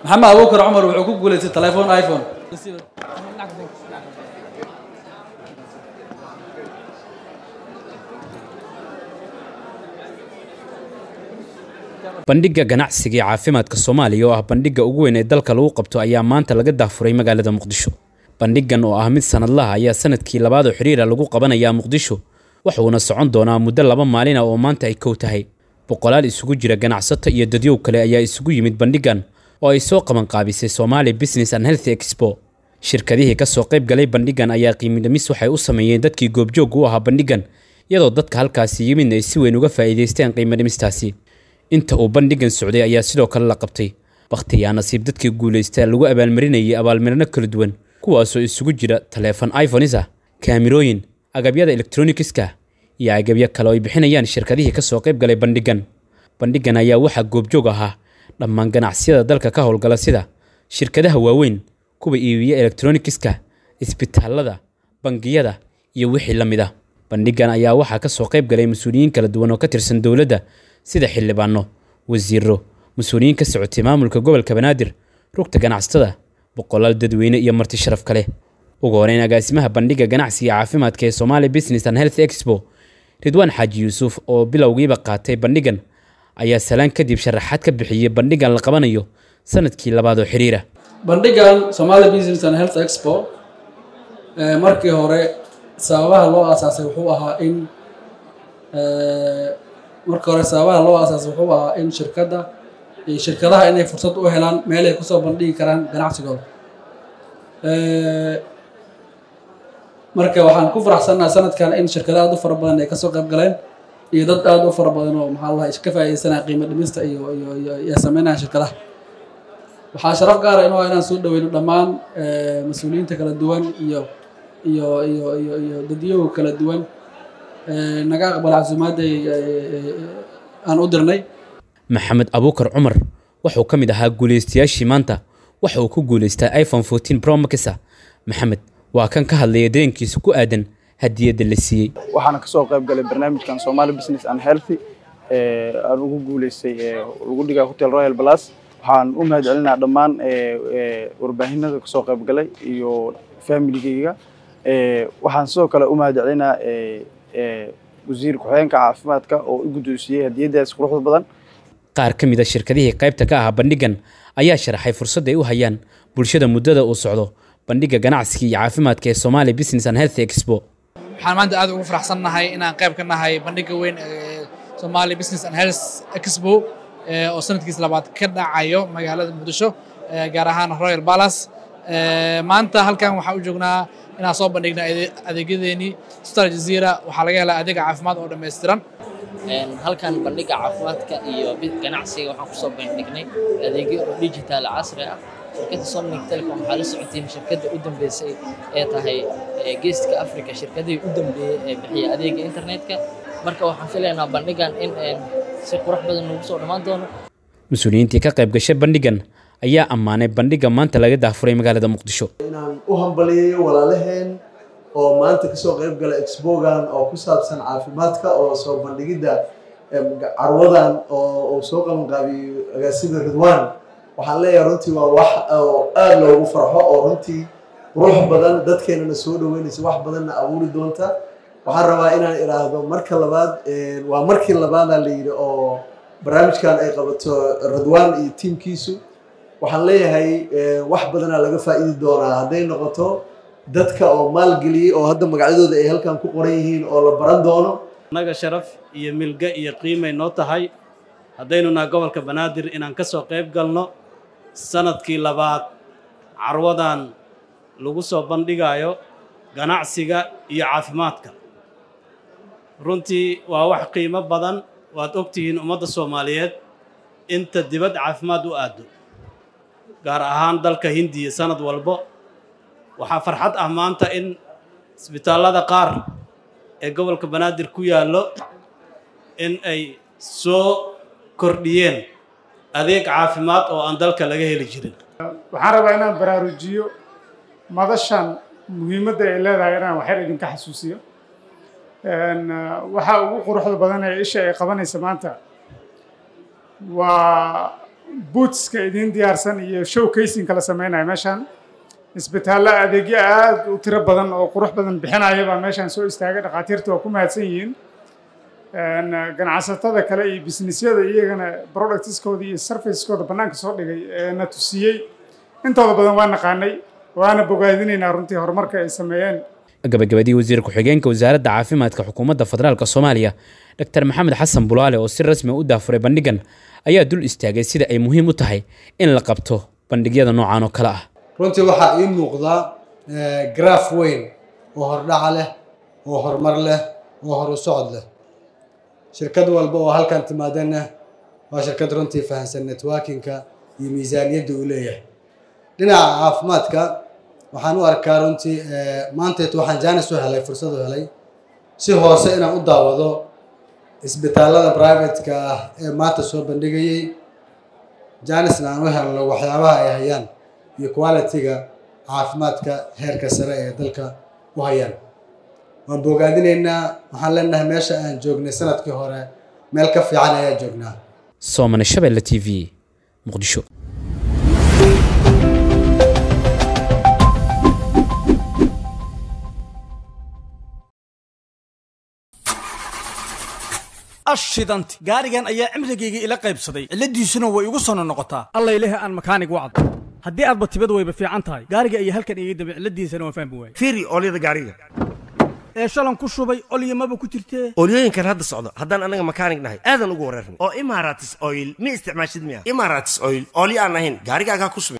محمد أبو بكر عمر وحكوك قولي تليفون آيفون bandhiga ganacsiga caafimaadka Soomaaliya oo ah bandhiga ugu weyn ee dalka lagu qabto ayaa maanta laga daafuray magaalada Muqdisho. Bandhigan oo ah mid sanadlaha ayaa sanadkii labaad oo xiriir lagu qabanayaa Muqdisho, wuxuuna socon doonaa muddo 2 maalin oo maanta ay kow tahay. Boqolaal isugu jira ganacsato iyo dadyow kale ayaa isugu yimid bandhigan oo ay soo qaban qaabisay Somali Business and Health Expo. Shirkadihii ka soo qayb galay bandhigan ayaa qiimo dhimis waxay u sameeyeen dadkii goobjoog u ahaa bandhigan, iyadoo dadka halkaas yimid ay si weyn uga faa'iideysteen qiimo dhimistaasi. inta uu bandhigan socday ayaa sidoo kale la qabtay waqtiga nasiib dadkii guuleystay lagu abaalmarinayay abaalmarino kala duwan kuwaas oo isugu jira taleefan iPhone kaamirooyin agabyada electronicska iyo agabyo kale oo ay bixinayaan shirkadihii ka soo qayb galay bandhigan ayaa waxa goobjoog ahaa dhammaan ganacsiyada dalka ka howlgala sida shirkadaha waaweyn kuwa iibiya electronicska isbitaalada bangiyada iyo wixii la mid ah. Bandhigan ayaa waxa ka soo qayb galay mas'uuliyiin kala duwan oo ka tirsan dawladda sida xildhibaano, wasiirro, mas'uuliyiin ka socotay maamulka gobolka Banaadir, rugta ganacsatada, boqolaal dadweyne iyo marti sharaf kale. Ugu horeyn agaasimaha bandhiga ganacsiga caafimaadka ee Somali Business and Health Expo, Ridwan Xaaji Yuusuf oo bilowgiiba qaatay bandhigan ayaa salaan kadib sharaxaad ka bixiyay bandhigan la qabanayo sanadkii labaad oo xiriir ah. Bandhigan Somali Business and Health Expo markii hore sababaha loo aasaasay wuxuu ahaa in shirkadaha inay fursad u helaan meel ay ku soo bandhigi karaan ganacsigooda. Marka waxaan ku faraxsanahay sanadkan in shirkadaha aad u fara badan ay ka soo qayb galeen iyo dad aad u fara badan oo ka faa'iideysanaya qiimo dhimista iyo sameynaya shirkadaha. Waxaa sharaf gaar ah inaan soo dhaweyno dhammaan mas'uuliyiinta kala duwan iyo dadyow kala duwan naga aqbal casuumaad aan u dirnay. Maxamed Abu Bakr Umar wuxuu ka mid ahaa guuleystayaashii maanta waxa uu ku guuleystay iPhone 14 Pro Max. Maxamed waa kan ka hadlayay dareenkiisa ku aadan hadiyada la siiyay. waxaan ka soo qayb galay barnaamijkan Somali Business and Health aan ugu guuleystay ugu dhigaa Hotel Royal Plus. waxaan u mahadcelinayaa dhammaan warbaahinada ka soo qayb galay iyo family-gayga. waxaan sidoo kale u mahadcelinayaa wasiir ku-xigeenka caafimaadka oo u guddoonsiyay hadiyadaas quruxda badan. qaar ka mid ah shirkadihii qaybta ka ah bandhigan ayaa sharaxay fursad ay u hayaan bulshada muddada uu socdo bandhiga ganacsiga iyo caafimaadka ee Somali Business and Health Expo. waxaan maanta aad ugu faraxsanahay inaan qayb ka nahay bandhiga weyn ee Somali Business and Health Expo oo sanadkiisa labaad ka dhacayo magaalada Muqdisho gaar ahaan Royal Palace. maanta halkan waxaan u joognaa inaan soo bandhigno adeegyadeeni Star Jazeera waxaa laga helaa adeeg caafimaad oo dhameystiran. halkan bandhiga caafimaadka iyo ganacsiga waxaan ku soo bandhignay adeegyo digital casri ah. shirkadda Somni Telecom waxaa la socotay shirkadda u dambeysay ee tahay Geeska Afrika shirkadii u dambeeyay ee bixiya adeega internetka. marka waxaan filaynaa bandhigan in si qurux badan ugu soo dhamaan doono. Mas'uuliyiintii ka qayb gashay bandhigan ayaa ammaanay bandhiga maanta laga daafuray magaalada Muqdisho. inaan u hambaliyeeyo walaalaheen oo maanta ka soo qayb galay expo-gan oo ku saabsan caafimaadka oo soo bandhigida carwadan oo soo qaban qaabiyay agaasida Ridwan. waxaan leeyahay runtii waa wax aad loogu farxo oo runtii qurux badan dadkeena soo dhaweynaysa wax badanna abuuri doonta. waxaan rabaa inaan iraahdo marka labaad waa markii labaad la yiri oo barnaamijkan ay qabato Ridwan iyo teamkiisu. waxaan leeyahay wax badan laga faa'iidi doonaa haday noqoto dadka oo maalgeliyay oo hadda magacyadooda ay halkan ku qoran yihiin oo la baran doono. naga sharaf iyo milga iyo qiimo noo tahay hadaynu na gobolka Banaadir inaan ka soo qayb galno sanadkii labaad carwadan lagu soo bandhigayo ganacsiga iyo caafimaadka. runtii waa wax qiimo badan waad ogtihiin ummadda Soomaaliyeed inta dibad caafimaad u aado gaar ahaan dalka Hindiya sanad walbo. waxaa farxad ah maanta in isbitaalada qaar ee gobolka Banaadir ku yaalo in ay soo kordhiyeen adeeg caafimaad oo aan dalka laga heli jirin. waxaan rabaa inaan baraarujiyo madashan muhiimadda ay leedahay inaan wax yar idinka xasuusiyo. waxa ugu quruxda badan ee isha ay qabanaysa maanta waa bootska idin diyaarsan iyo showcasing kala sameynaya meeshan isbitaallo adeegyo aad u tiro badan oo qurux badan bixinaya baa meeshan soo istaagay dhaqaatiirtu waa ku mahadsan yihiin ganacsatada kale iyo businessyada iyagana productskooda iyo servicekooda bannaanka soo dhigay na tusiyey intooda badan waa naqaanay waana bogaadinaynaa runtii horumarka ay sameeyeen gabagabadii wasiir ku-xigeenka wasaaradda caafimaadka xukuumadda federaalka Soomaaliya Dr. Maxamed Xasan Bulaale oo si rasmi ah u daafuray bandhigan ayaa dul istaagay sida ay muhiim u tahay in la qabto bandhigyada noocan oo kale ah runtii waxaa ii muuqda graph weyn oo hordhaca leh oo horumar leh oo horu socod leh shirkad walba oo halkan timaadana waa shirkad runtii fahansan networking-ka iyo miisaaniyadda uu leeyahay dhinaca caafimaadka waxaan u arkaa runtii maanteed waxaan jaanis u helay fursad u helay si hoose inaan u daawado isbitaallada private-ka ah ee maanta soo bandhigayay jaanisna aan u helno waxyaabaha ay hayaan iyo quality-ga caafimaadka heerka sare ee dalka u hayaan waan bogaadinaynaa waxaan leenahay meesha aan joognay sanadkii hore meel ka fiican ayaa joognaa Soomane Shabeelle TV Muqdisho ashidanti gaarigan ayaa cimrigayga ila qaybsaday ciladiisuna way igu soo noqotaa alla ilaahay aan makaanig wacd haddii aad batibad wayba fiican tahay gaariga ayaa halkan iga dambe ciladiisana waan fahmi waayay fiiri olyada gaariga ee shalan ku shubay olyo maba ku jirtee olyooyinkan hadda socdo haddaan anaga makaanig nahay aadan ugu wareerni oo Emirates Oil ma isticmaashid miya Emirates Oil olyo aan ahayn gaarigaaga ku shubay